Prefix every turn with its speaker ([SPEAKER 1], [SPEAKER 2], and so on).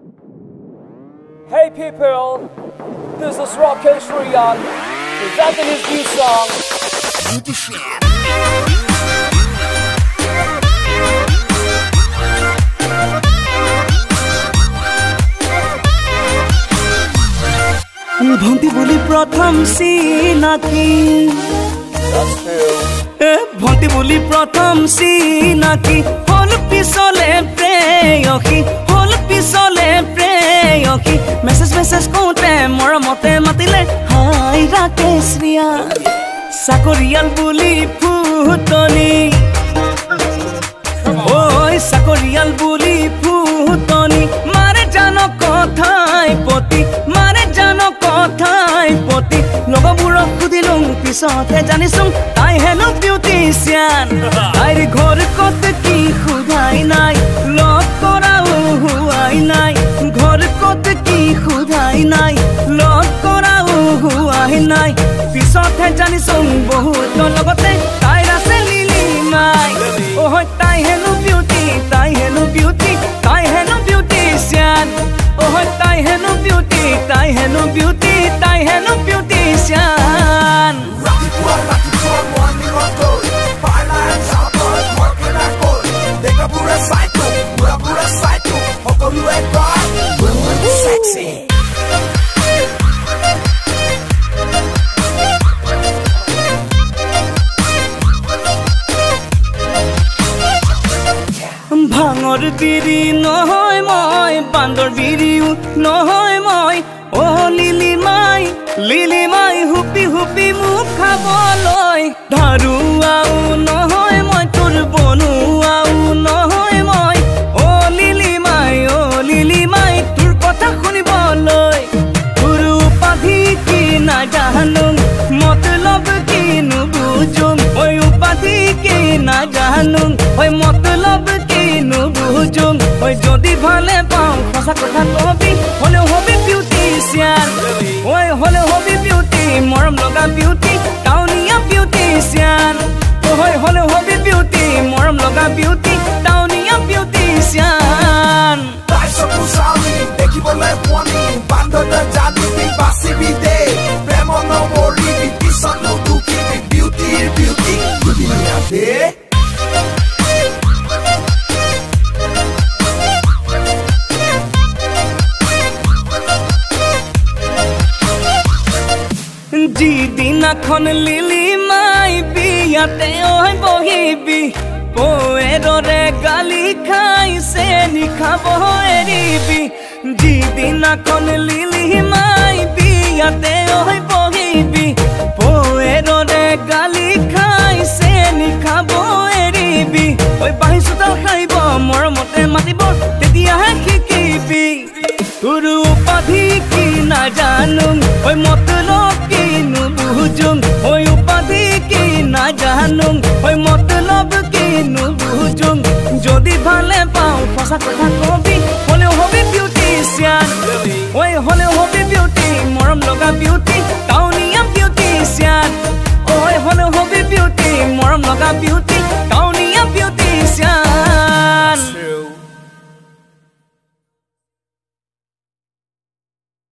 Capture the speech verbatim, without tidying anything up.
[SPEAKER 1] Hey people, this is Rakesh Riyan presenting his new song, Beauty Share.
[SPEAKER 2] ভন্তি বুলি প্ৰথম চিনাকি ভন্তি বুলি প্ৰথম চিনাকি হল পিছলে প্ৰেয়সী হল পিছলে প্ৰেয়সী মেছেজ মেছেজ কোতে মৰমতে মাতিলে হাই ৰাকেশ ৰিয়ান চাকৰিয়াল বুলি ফুটনি ওই চাকৰিয়াল বুলি ফুটনি মাৰে জানো কথাই পতি মাৰে জানো কথাই পতি লগবোৰক সুধিলো পিছতে জানিছো তাই হেনো বিউটিচিয়ান তাইৰ ঘৰ কত কি খুদাই নাই লগ কৰাও হুৱাই নাই ঘৰ কত কি খুদাই নাই লগ কৰাও হুৱাই নাই পিছতে জানিছো বহুত লগতে তাইৰ আছে লিলি মাই ওহ তাই হেনো বিউটি তাই হেনো বিউটি তাই হেনো বিউটিচিয়ান ওহ তাই হেনো বিউটি তাই হেনো বিউটি তাই হেনো বিউটিচিয়ান ভাঙৰ বিৰি নহয় মই বান্দৰ বিৰিও নহয় মই অ লিলি মাই লিলি মাই হুপি হুপি মুখ খাবলৈ ধাৰুৱাও নহয় মই তোৰ বনুৱাও নহয় মই অ লিলি মাই অ লিলি মাই তোৰ কথা শুনিবলৈ তোৰ উপাধি কি নাজানো মতলব কি নুবুজুম ঐ উপাধি কি নাজানো ঐ মতলব কি নুবুজুম ঐ যদি ভালে পাওঁ সঁচা কথা কবি হলেও হবি বিউটিচিয়ান ঐ হলেও হবি বিউটি মৰম লগা বিউটি টাউনিয়া বিউটিচিয়ান ঐ হলেও হবি বিউটি মৰম লগা বিউটি টাউনিয়া বিউটিচিয়ান
[SPEAKER 3] তাই চকু চাউনি দেখিবলৈ পোৱানি বান্ধত যাদিবি বাচিবি দে প্ৰেম নমৰিবি পিছত নুদুখিবি বিউটিৰ বিউটি দুদিনীয়া দে
[SPEAKER 2] যিদিনাখন লিলি মাই বিয়াতে ঐ বহিবি পয়েৰে গালি খাইছে নিখাব এৰিবি যিদিনাখন লিলি মাই বিয়াতে ঐ বহিবি পয়েৰে গালি খাইছে নিখাব এৰিবি ঐ বাঁহী চোতাল খাইব মৰমতে মাতিব তেতিয়াহে শিকিবি তোৰ উপাধি কি নাজানো ঐ মতলব কি নুবুজুম ঐ উপাধি কি নাজানো ঐ মতলব কি নুবুজুম যদি ভালে পাওঁ সঁচা কথা কবি হলেও হবি বিউটিচিয়ান ঐ হলেও হবি বিউটি মৰম লগা বিউটি